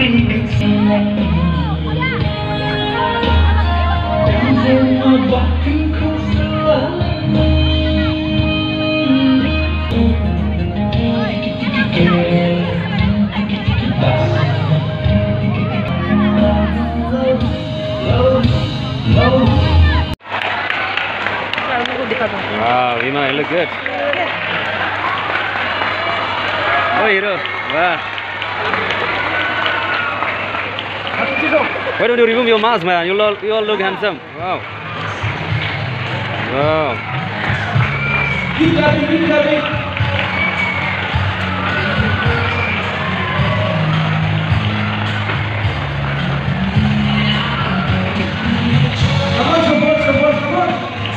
Wow, Vima, you look good. Oh, hero. Wow. Why don't you remove your mask, man? You all look handsome. Wow. Wow. Keep clapping, keep clapping. Come on, support, support, come on.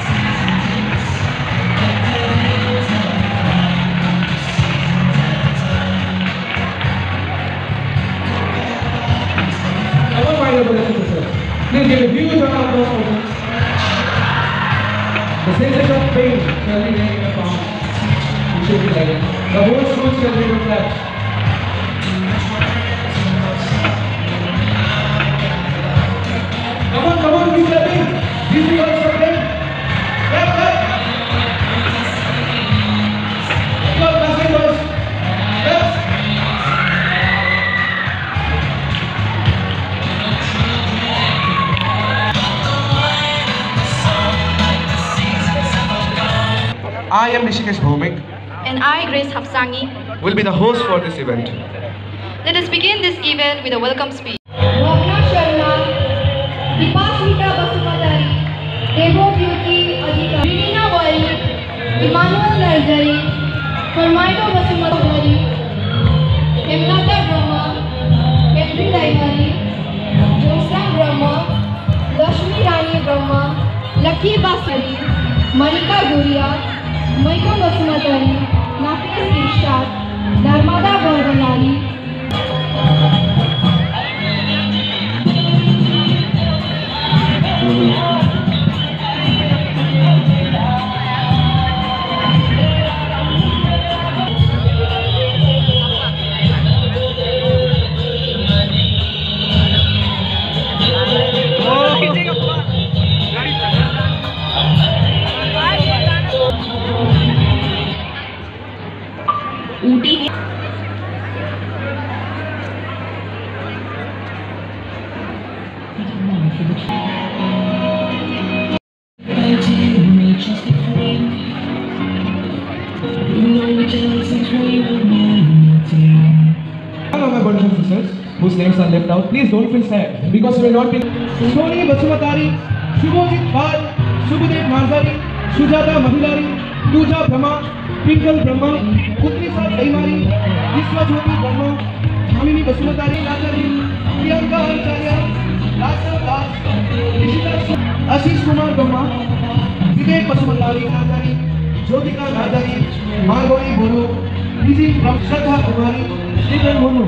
Come on, my dear brothers and sisters. Please give a huge round of applause for them. The sensation of pain shall be laying upon the shaking lion. The whole school shall be refreshed. Come on, keep clapping. This is also them. Clap, clap. Clap, basketballs. Clap. I am Nishikesh Bhomik. And I, Grace Hapsangi, Will be the host for this event. let us begin this event with a welcome speech. Bhavna Sharma, Dipasmita Basumadari, Devo Beauty Adhika, Rina Wali, Emmanuel Nursery, Formido Basumadari, Hemnata Brahma, Henry Daimari, Josram Brahma, Lakshmi Rani Brahma, Lucky Basari, Marika Guria, Maika Basumadari, Nafis Irshad, Narmada Bhavanani, Hello, my brothers and sisters, whose names are left out. Please don't feel sad because we will not be. Soni Basumatari, Shubhojit Bal, Subhadev Marzari, Sujata Mahilari, Tuja Brahma, Twinkle Brahma, Putri Sar Daimari, Viswa Jyoti Brahma, Dhamini Basumatari Nazari, Priyanka Acharya, Rasa Das, Nishita Ashish Kumar Brahma, Vivek Basumatari Nazari, Jyotika Nazari, Margoni Guru, Vijay Shraddha Kumari, Stephen Munu.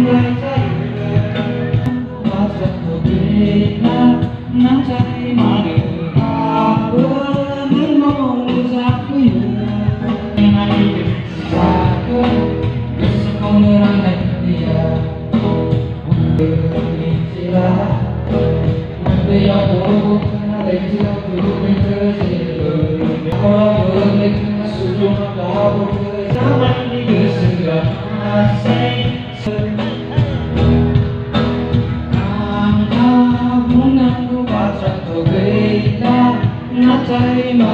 Not Natai